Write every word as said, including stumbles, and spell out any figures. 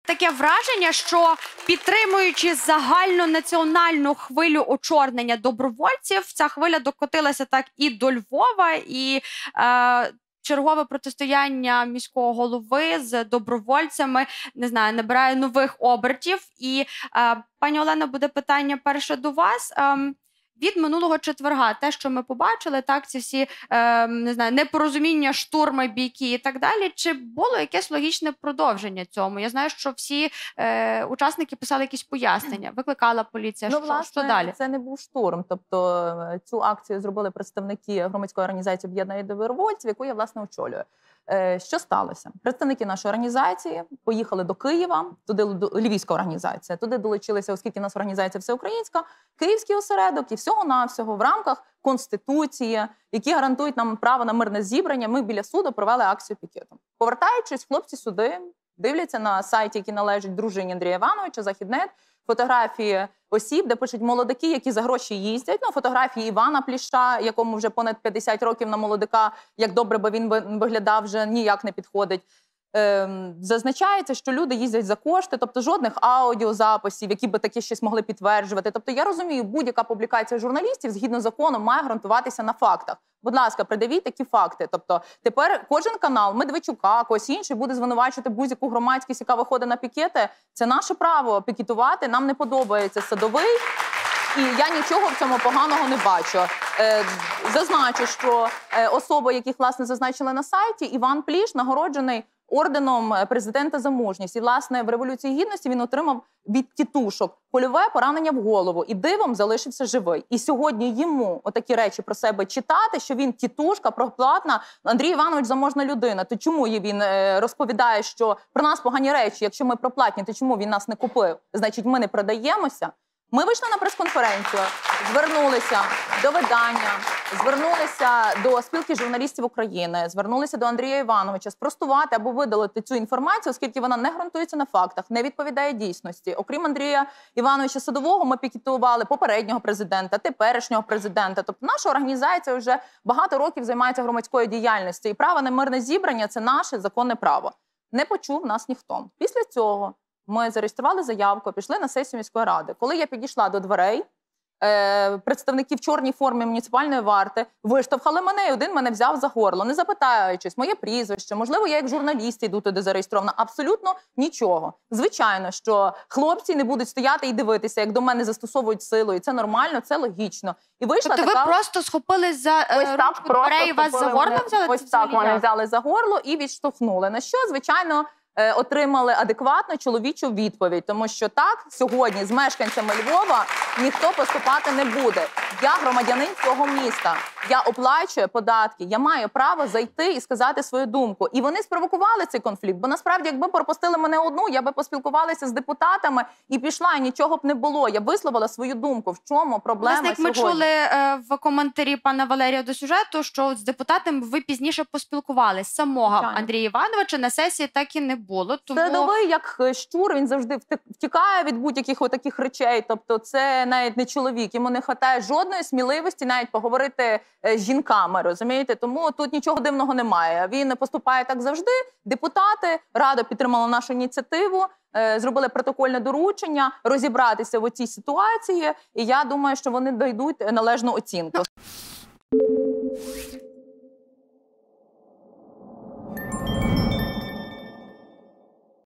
таке враження, що підтримуючи загальнонаціональну хвилю очорнення добровольців, ця хвиля докотилася так і до Львова, і е, чергове протистояння міського голови з добровольцями, не знаю, набирає нових обертів. І, е, пані Олено, буде питання перше до вас. Е, Від минулого четверга, те, що ми побачили, так, ці всі, е, не знаю, непорозуміння, штурми, бійки і так далі, чи було якесь логічне продовження цьому? Я знаю, що всі е, учасники писали якісь пояснення, викликала поліція, ну, що, власне, що далі? Це не був штурм, тобто цю акцію зробили представники громадської організації «Об'єднання добровольців», яку я, власне, очолюю. Що сталося? Представники нашої організації поїхали до Києва, туди львівська організація, туди долучилися, оскільки у нас організація всеукраїнська, київський осередок і всього-навсього в рамках Конституції, які гарантують нам право на мирне зібрання, ми біля суду провели акцію пікетом. Повертаючись, хлопці сюди дивляться на сайті, який належить дружині Андрія Івановича, Західнет, фотографії осіб, де пишуть молодики, які за гроші їздять. Ну, фотографії Івана Пліща, якому вже понад п'ятдесят років на молодика, як добре би він виглядав, вже ніяк не підходить. Ем, зазначається, що люди їздять за кошти, тобто жодних аудіозаписів, які би таке щось могли підтверджувати. Тобто я розумію, будь-яка публікація журналістів, згідно закону, має ґрунтуватися на фактах. Будь ласка, придавіть такі факти. Тобто тепер кожен канал, Медведчука, когось інший, буде звинувачувати будь-яку громадськість, яка виходить на пікети. Це наше право пікетувати, нам не подобається Садовий. І я нічого в цьому поганого не бачу. Е, зазначу, що е, особи, яких, власне, зазначили на сайті, Іван Пліш нагороджений орденом президента за мужність. І, власне, в Революції Гідності він отримав від тітушок польове поранення в голову. І дивом залишився живий. І сьогодні йому отакі речі про себе читати, що він тітушка, проплатна. Андрій Іванович заможна людина. То чому він е, розповідає, що про нас погані речі? Якщо ми проплатні, то чому він нас не купив? Значить, ми не продаємося? Ми вийшли на прес-конференцію, звернулися до видання, звернулися до спілки журналістів України, звернулися до Андрія Івановича спростувати або видалити цю інформацію, оскільки вона не ґрунтується на фактах, не відповідає дійсності. Окрім Андрія Івановича Садового, ми пікетували попереднього президента, теперішнього президента. Тобто наша організація вже багато років займається громадською діяльністю. І право на мирне зібрання – це наше законне право. Не почув нас ніхто. Після цього ми зареєстрували заявку, пішли на сесію міської ради. Коли я підійшла до дверей, е, представники в чорній формі муніципальної варти виштовхали мене, і один мене взяв за горло, не запитаючись, моє прізвище, можливо, я як журналіст йду туди зареєстрована. Абсолютно нічого. Звичайно, що хлопці не будуть стояти і дивитися, як до мене застосовують силу, і це нормально, це логічно. І вийшла тобто така... ви просто схопились за ось е, так, ручку дверей і вас за горло мене... взяли? Ось так вони взяли за горло і відштовхнули. На що, звичайно, отримали адекватну чоловічу відповідь, тому що так, сьогодні з мешканцями Львова ніхто поступати не буде. Я громадянин цього міста, я оплачую податки, я маю право зайти і сказати свою думку. І вони спровокували цей конфлікт, бо насправді, якби пропустили мене одну, я би поспілкувалася з депутатами і пішла, і нічого б не було. Я висловила свою думку, в чому проблема Власне, як сьогодні. ми чули е, в коментарі пана Валерія до сюжету, що з депутатами ви пізніше поспілкувалися. Самого Звичайно. Андрія Івановича на сесії так і не було. Тому... Садовий, як щур, він завжди втікає від будь-яких таких речей. Тобто це навіть не чоловік. Йому не вистачає жодної сміливості навіть поговорити з жінками, розумієте? Тому тут нічого дивного немає. Він поступає так завжди. Депутати, Рада підтримала нашу ініціативу, зробили протокольне доручення розібратися в цій ситуації. І я думаю, що вони дійдуть належну оцінку.